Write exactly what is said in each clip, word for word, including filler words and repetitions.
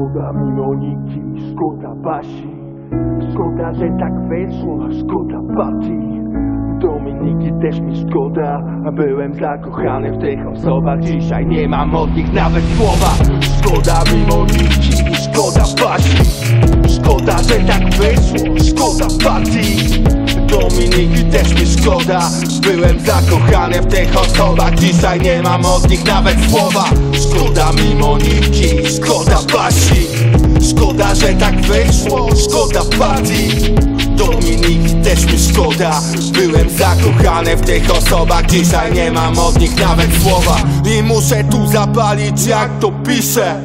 Szkoda mi Moniki, szkoda Basi. Szkoda, że tak wyszło, szkoda Pati. Dominiki też mi szkoda, byłem zakochany w tych osobach. Dzisiaj nie mam od nich nawet słowa. Szkoda mi Moniki, szkoda Basi. Szkoda, że tak wyszło, szkoda Pati. Dominiki też mi szkoda, byłem zakochany w tych osobach. Dzisiaj nie mam od nich nawet słowa. Szkoda mi Moniki, szkoda Basi. Szkoda, że tak wyszło, szkoda Pati. Dominiki też mi szkoda, byłem zakochany w tych osobach. Dzisiaj nie mam od nich nawet słowa. I muszę tu zapalić jak to piszę,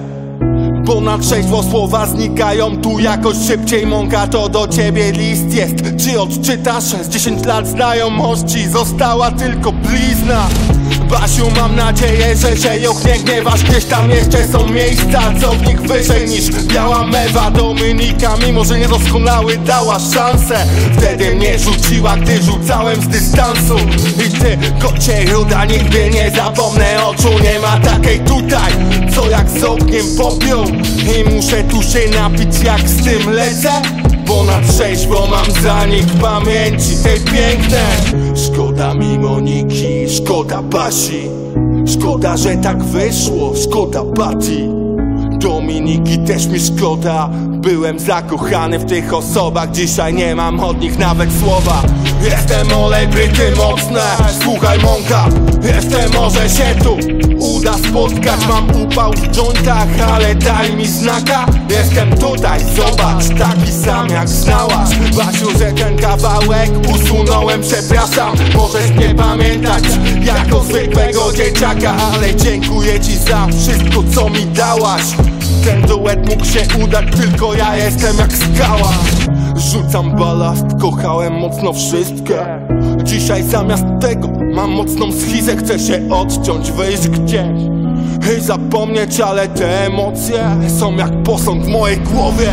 bo na trzeźwo słowa znikają tu jakoś szybciej. Mąka, to do ciebie list jest. Czy odczytasz? Z dziesięć lat znajomości została tylko blizna. Basiu, mam nadzieję, że się ją nie gniewasz. Gdzieś tam jeszcze są miejsca, co w nich wyżej niż biała mewa. Dominika, mimo że niedoskonały, dała szansę. Wtedy mnie rzuciła, gdy rzucałem z dystansu. I ty, kocie ruda, nigdy nie zapomnę oczu. Nie ma takiej tutaj, co jak z ogniem popiół. I muszę tu się napić, jak z tym lecę, bo na trzeźwo mam za nich pamięci tej pięknej. Szkoda mi Moniki, szkoda Basi. Szkoda, że tak wyszło, szkoda Pati. Dominiki też mi szkoda, byłem zakochany w tych osobach. Dzisiaj nie mam od nich nawet słowa. Jestem olej bryty mocne, słuchaj Mąka. Jeszcze może się tu uda spotkać. Mam upał w dżontach, ale daj mi znaka. Jestem tutaj, zobacz, taki sam jak znałaś. Basiu, że ten kawałek usunąłem, przepraszam. Możesz nie pamiętać jako zwykłego dzieciaka, ale dziękuję ci za wszystko, co mi dałaś. Ten duet mógł się udać, tylko ja jestem jak skała. Rzucam balast, kochałem mocno wszystkie. Dzisiaj zamiast tego mam mocną schizę. Chcę się odciąć, wyjść gdzieś i zapomnieć, ale te emocje są jak posąg w mojej głowie.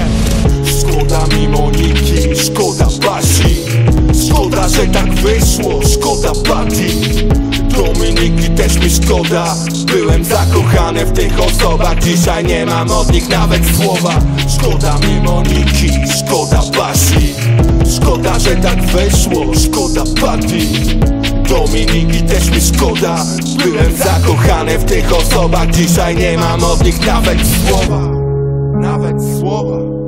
Szkoda mi Moniki, szkoda Basi. Szkoda, że tak wyszło, szkoda Pati. Dominiki też mi szkoda, byłem zakochany w tych osobach. Dzisiaj nie mam od nich nawet słowa. Szkoda mi Moniki, szkoda Basi. Szkoda, że tak wyszło, szkoda Pati. Dominiki też mi szkoda, byłem zakochany w tych osobach. Dzisiaj nie mam od nich nawet słowa. Nawet słowa.